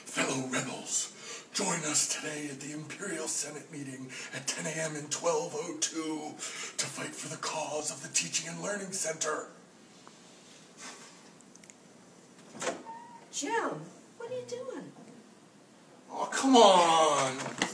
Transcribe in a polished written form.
Fellow rebels, join us today at the Imperial Senate meeting at 10 a.m. in 1202 to fight for the cause of the Teaching and Learning Center. Jim, what are you doing? Oh, come on.